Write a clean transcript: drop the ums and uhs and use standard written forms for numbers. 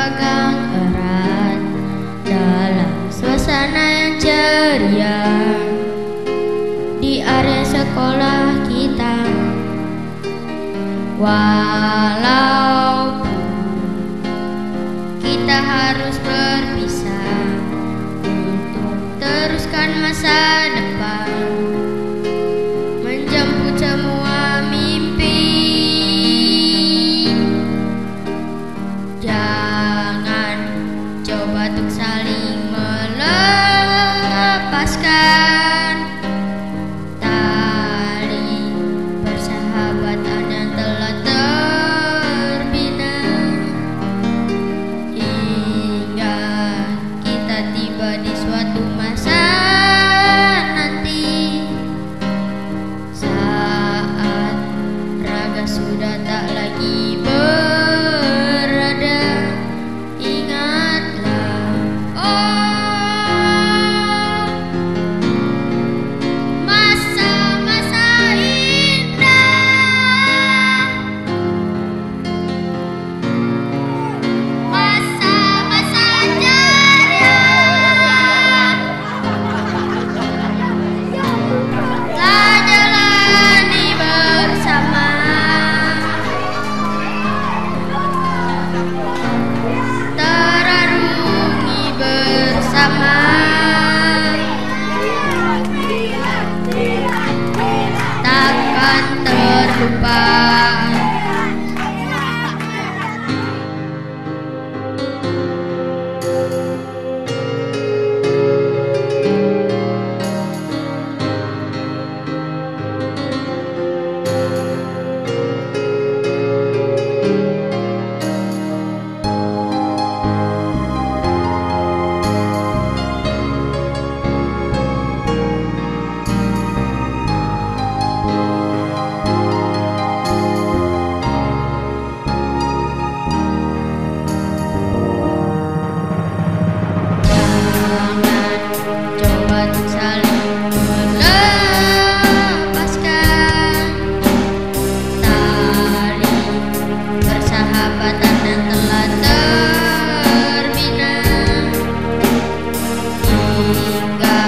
berpegang erat dalam suasana yang ceria di area sekolah kita. Walaupun kita harus berpisah untuk teruskan masa depan, menjemput semua mimpi. Jangan coba untuk saling melepaskan tali persahabatan yang telah terbina, hingga kita tiba di suatu masa nanti, saat raga sudah tak lagi berada. Ingatlah, oh, masa-masa indah, masa-masa ceria, telah jalani bersama. Terarungi bersama, takkan terlupa. Hingga